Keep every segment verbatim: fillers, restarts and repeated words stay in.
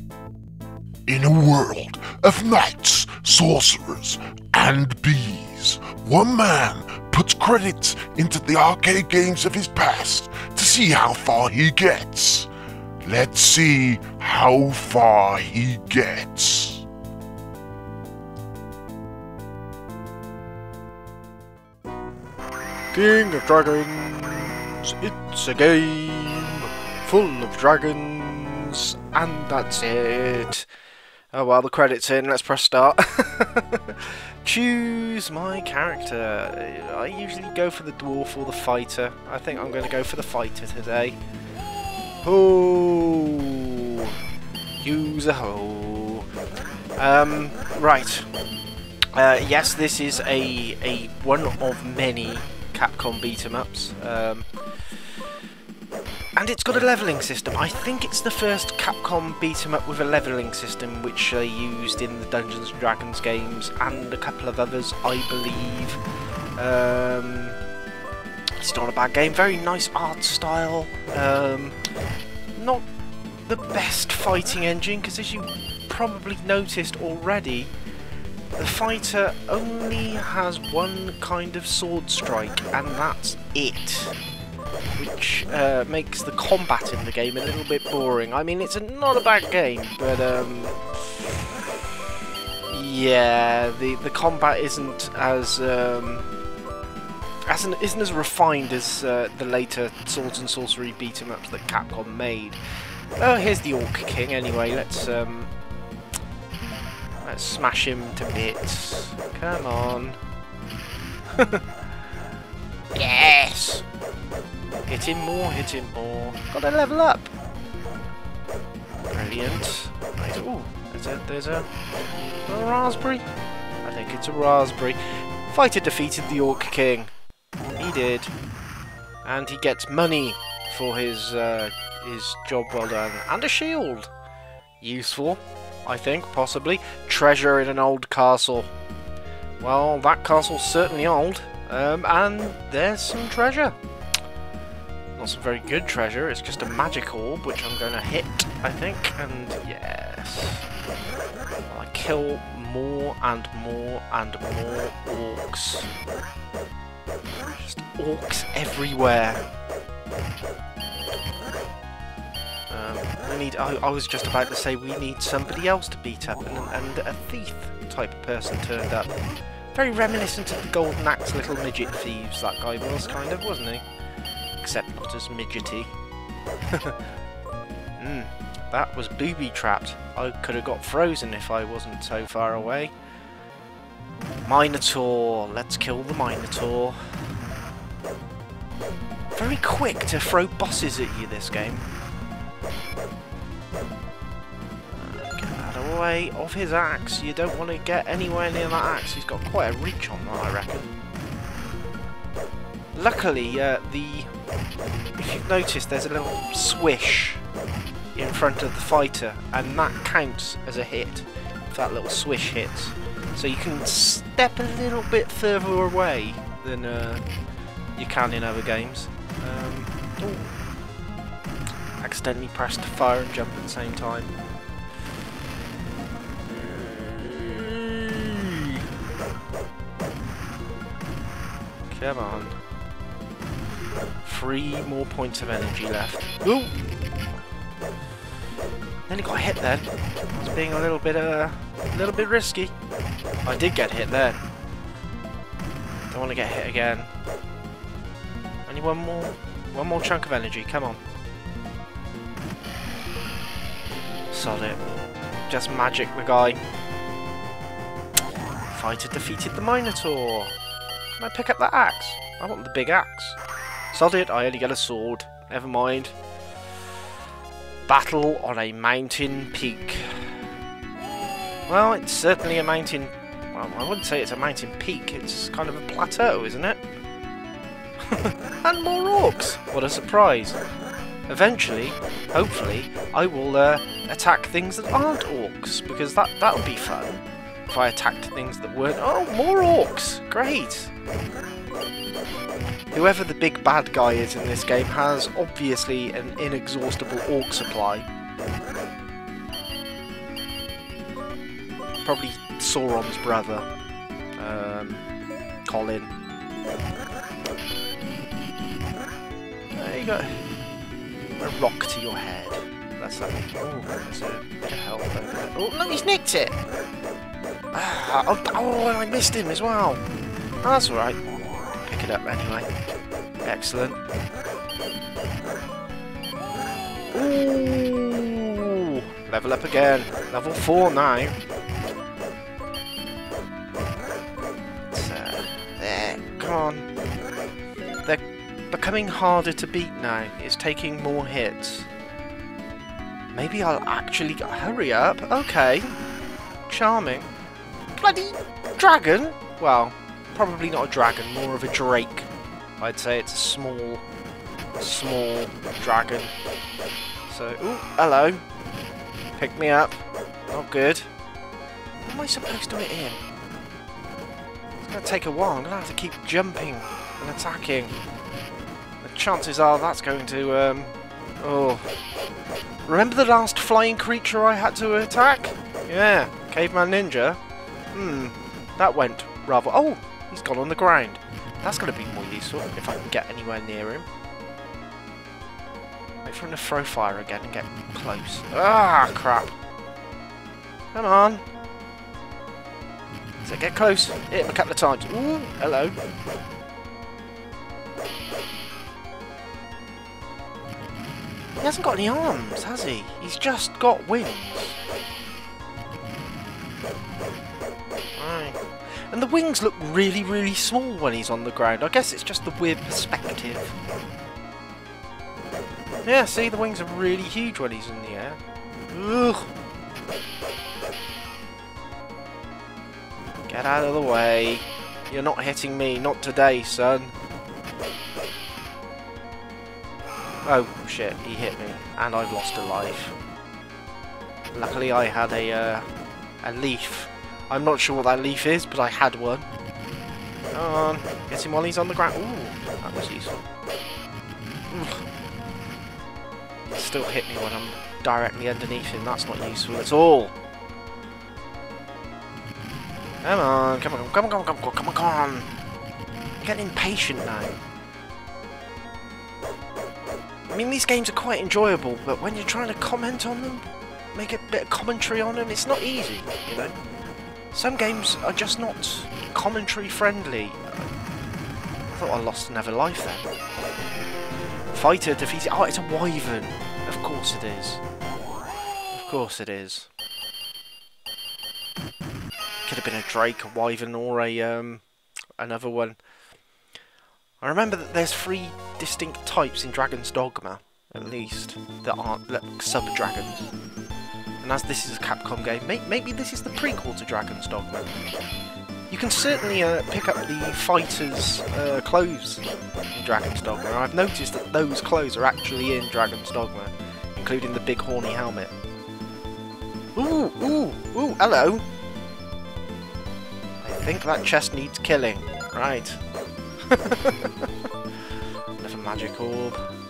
In a world of knights, sorcerers, and bees, one man puts credits into the arcade games of his past to see how far he gets. Let's see how far he gets. King of Dragons, it's a game full of dragons, and that's it. Oh well, the credits in, let's press start. Choose my character. I usually go for the dwarf or the fighter. I think I'm going to go for the fighter today. Oh, use a hoe. Um, right. Uh, yes, this is a a one of many Capcom beat-em-ups, um, and it's got a levelling system. I think it's the first Capcom beat-em-up with a levelling system, which they used in the Dungeons and Dragons games and a couple of others, I believe. Um, it's not a bad game. Very nice art style. Um, not the best fighting engine, because as you probably noticed already, the fighter only has one kind of sword strike, and that's it. Which uh, makes the combat in the game a little bit boring. I mean, it's a, not a bad game, but um, yeah, the the combat isn't as um, as an, isn't as refined as uh, the later swords and sorcery beat 'em ups that Capcom made. Oh, here's the Orc King. Anyway, let's um, let's smash him to bits. Come on. Yes. Hit him more, hit him more. Gotta level up. Brilliant. Right. Ooh, there's a, there's a, a raspberry. I think it's a raspberry. Fighter defeated the Orc King. He did. And he gets money for his, uh, his job well done. And a shield. Useful, I think, possibly. Treasure in an old castle. Well, that castle's certainly old. Um, and there's some treasure. Not some very good treasure, it's just a magic orb, which I'm going to hit, I think, and yes. I kill more and more and more orcs. Just orcs everywhere. Um, we need, I, I was just about to say we need somebody else to beat up, and, and a thief type of person turned up. Very reminiscent of the Golden Axe little midget thieves, that guy was, kind of, wasn't he? Except not as midgety. mm, that was booby-trapped. I could have got frozen if I wasn't so far away. Minotaur. Let's kill the Minotaur. Very quick to throw bosses at you, this game. Uh, get out of the way of his axe. You don't want to get anywhere near that axe. He's got quite a reach on that, I reckon. Luckily, uh, the if you've noticed, there's a little swish in front of the fighter, and that counts as a hit if that little swish hits. So you can step a little bit further away than uh, you can in other games. Um, accidentally pressed fire and jump at the same time. Come on. Three more points of energy left. Ooh! Nearly got hit then. I was being a little bit, uh, a little bit risky. I did get hit then. Don't want to get hit again. Only one more, one more chunk of energy. Come on. Sod it. Just magic the guy. Fighter defeated the Minotaur. Can I pick up that axe? I want the big axe. Sod it, I only get a sword. Never mind. Battle on a mountain peak. Well, it's certainly a mountain... Well, I wouldn't say it's a mountain peak. It's kind of a plateau, isn't it? And more orcs! What a surprise. Eventually, hopefully, I will uh, attack things that aren't orcs, because that, that would be fun. If I attacked things that weren't... Oh, more orcs! Great! Whoever the big bad guy is in this game has obviously an inexhaustible orc supply. probably Sauron's brother, um, Colin. There you go. A rock to your head. That's that. Oh, there's a bit of help over there. Oh no, he's nicked it! Ah, oh, oh, and I missed him as well. Oh, that's alright. Pick it up anyway. Excellent. Ooh, level up again. Level four now. So, there, come on. They're becoming harder to beat now. It's taking more hits. Maybe I'll actually go. Hurry up. Okay. Charming. Bloody dragon. Well, probably not a dragon, more of a drake. I'd say it's a small, small dragon. So, ooh, hello. Pick me up. Not good. How am I supposed to hit him? It's going to take a while. I'm going to have to keep jumping and attacking. The chances are that's going to, um... oh. Remember the last flying creature I had to attack? Yeah, Caveman Ninja. Hmm, that went rather... Oh, he's gone on the ground. That's going to be more useful if I can get anywhere near him. Wait for him to throw fire again and get close. Ah, crap. Come on. So get close. Hit him a couple of times. Ooh, hello. He hasn't got any arms, has he? He's just got wings. Right. And the wings look really, really small when he's on the ground. I guess it's just the weird perspective. Yeah, see, the wings are really huge when he's in the air. Ugh. Get out of the way. You're not hitting me, not today, son. Oh, shit, he hit me. And I've lost a life. Luckily I had a, uh, a leaf. I'm not sure what that leaf is, but I had one. Come on, get him while he's on the ground. Ooh, that was useful. Ooh. Still hit me when I'm directly underneath him. That's not useful at all. Come on, come on, come on, come on, come on, come on, come on. I'm getting impatient now. I mean, these games are quite enjoyable, but when you're trying to comment on them, make a bit of commentary on them, it's not easy, you know? Some games are just not commentary friendly. I thought I lost another life then. Fighter defeated. Oh, it's a wyvern. Of course it is. Of course it is. Could have been a drake, a wyvern, or a um another one. I remember that there's three distinct types in Dragon's Dogma, at least, that aren't like, sub-dragons. And as this is a Capcom game, may maybe this is the prequel to Dragon's Dogma. You can certainly uh, pick up the fighters' uh, clothes in Dragon's Dogma. I've noticed that those clothes are actually in Dragon's Dogma, including the big horny helmet. Ooh, ooh, ooh, hello! I think that chest needs killing. Right. Another magic orb.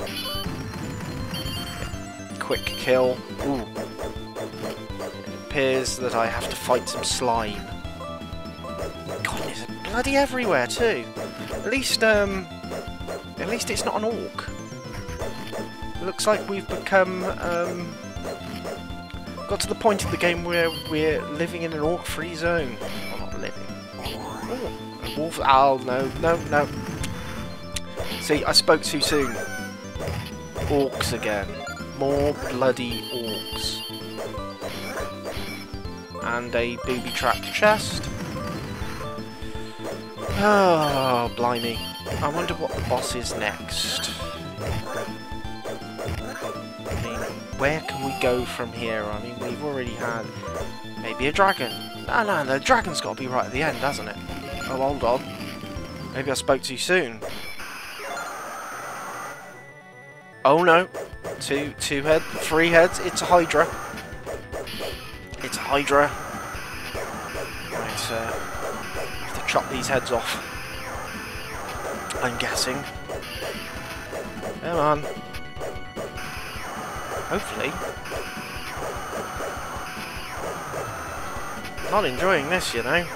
Quick kill. Ooh. It appears that I have to fight some slime. God, it's bloody everywhere too. At least, um, at least it's not an orc. It looks like we've become, um, got to the point in the game where we're living in an orc-free zone. Well, not living. Ooh. Wolf. Oh, no, no, no. See, I spoke too soon. Orcs again. More bloody orcs. And a booby-trapped chest. Oh, blimey. I wonder what the boss is next. I mean, where can we go from here? I mean, we've already had maybe a dragon. No, no, the dragon's got to be right at the end, hasn't it? Oh, hold on. Maybe I spoke too soon. Oh no. Two, two head, three heads. It's a Hydra. It's a Hydra. Right, uh, have to chop these heads off. I'm guessing. Come on. Hopefully. Not enjoying this, you know.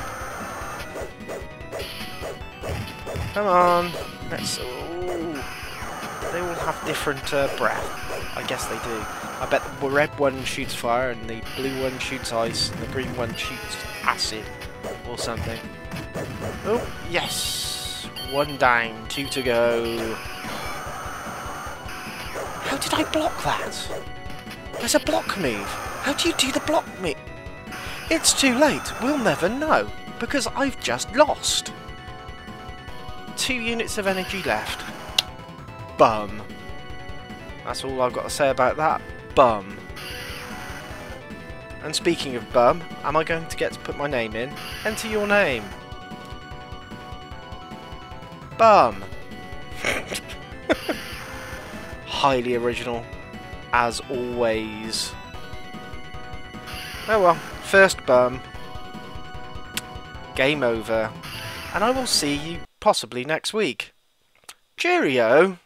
Come on. Let's... Ooh. They all have different uh, breath. I guess they do. I bet the red one shoots fire and the blue one shoots ice and the green one shoots acid or something. Oh, yes! One down, two to go. How did I block that? There's a block move. How do you do the block move? It's too late. We'll never know because I've just lost. Two units of energy left. Bum. That's all I've got to say about that. Bum. And speaking of bum, am I going to get to put my name in? Enter your name. Bum. Highly original, as always. Oh well, first bum. Game over. And I will see you possibly next week. Cheerio!